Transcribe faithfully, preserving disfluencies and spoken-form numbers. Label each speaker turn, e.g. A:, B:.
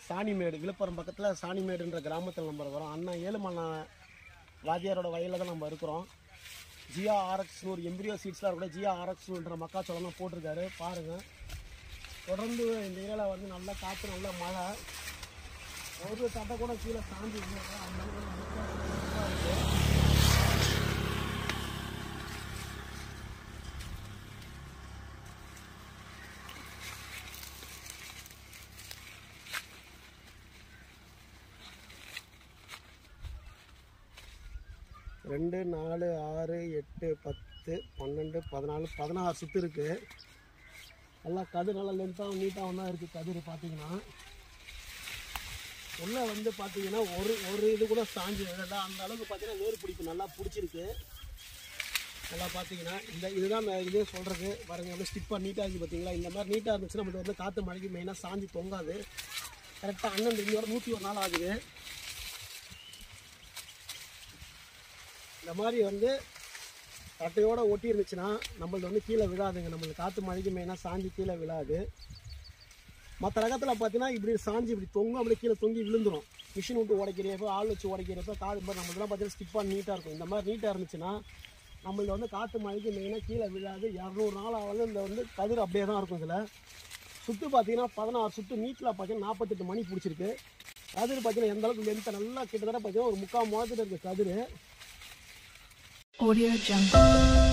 A: சாணிமேடு, விழுப்புரம் பக்கத்தில் சாணிமேடுன்ற கிராமத்தில் நம்ம இருக்கிறோம். அண்ணா ஏழுமண்ணா வாத்தியாரோட வயலில் தான் நம்ம இருக்கிறோம். ஜியா ஆர்எக்ஸ் ஒரு எம்பிரியோ சீட்ஸ்லாம் கூட ஜியா ஆர்எக்ஸ்ன்ற மக்காச்சோளம்லாம் போட்டிருக்காரு. பாருங்கள், தொடர்ந்து இந்த ஏரியாவில் வந்து நல்லா காற்று, நல்ல மழை. ஒரு தட்டை கூட கீழே சாஞ்சி இருந்தாங்க. அந்த இருக்குது. ரெண்டு நாலு ஆறு எட்டு பத்து பன்னெண்டு பதினாலு பதினாறு சுற்று இருக்குது. நல்லா கதிர் நல்லா லென்த்தாகவும் நீட்டாகவும் தான் இருக்குது. கதிர் பார்த்தீங்கன்னா உள்ளே வந்து பார்த்தீங்கன்னா ஒரு ஒரு இது கூட சாஞ்சி விழல. அந்த அளவுக்கு பார்த்தீங்கன்னா வேறு பிடிப்பு நல்லா பிடிச்சிருக்கு. நல்லா பார்த்தீங்கன்னா இந்த இதுதான் இதே சொல்கிறது பாருங்கள். அப்படியே ஸ்டிப்பாக நீட்டாக இருக்குது பார்த்தீங்களா. இந்த மாதிரி நீட்டாக இருந்துச்சுன்னா நம்மளுக்கு வந்து காற்று மழைக்கு மெயினாக சாஞ்சி தொங்காது. கரெக்டாக அண்ணன் இன்னொரு நூற்றி ஒரு நாள் ஆகுது. இந்த மாதிரி வந்து கட்டையோடு ஒட்டி இருந்துச்சுன்னா நம்மளுக்கு வந்து கீழே விழாதுங்க. நம்மளுக்கு காற்று மழைக்கு மெயினாக சாஞ்சி கீழே விழாது. மற்ற ரகத்தில் பார்த்தீங்கன்னா இப்படி சாஞ்சி இப்படி தொங்கும், அப்படியே கீழே தொங்கி விழுந்துடும். மிஷின் விட்டு உடைக்கிறப்போ, ஆள் வச்சு உடைக்கிறப்போ காது மாதிரி நம்மளுக்குலாம் பார்த்தீங்கன்னா ஸ்டிப்பாக நீட்டாக இருக்கும். இந்த மாதிரி நீட்டாக இருந்துச்சுன்னா நம்மளுக்கு வந்து காற்று மழைக்கு மெயினாக கீழே விழாது. இரநூறு நாளாக வந்து இந்த வந்து கதிர் அப்படியே தான் இருக்கும். இதில் சுற்று பார்த்தீங்கன்னா பதினாறு சுற்று, நீட்டில் பார்த்தீங்கன்னா நாற்பத்தெட்டு மணி பிடிச்சிருக்கு. கதிர் பார்த்தீங்கன்னா எந்த அளவுக்கு லென்த்தை நல்லா கிட்டத்தட்ட பார்த்தீங்கன்னா ஒரு முக்கால் மாதத்தில் இருக்குது கதிர். Audio Jungle.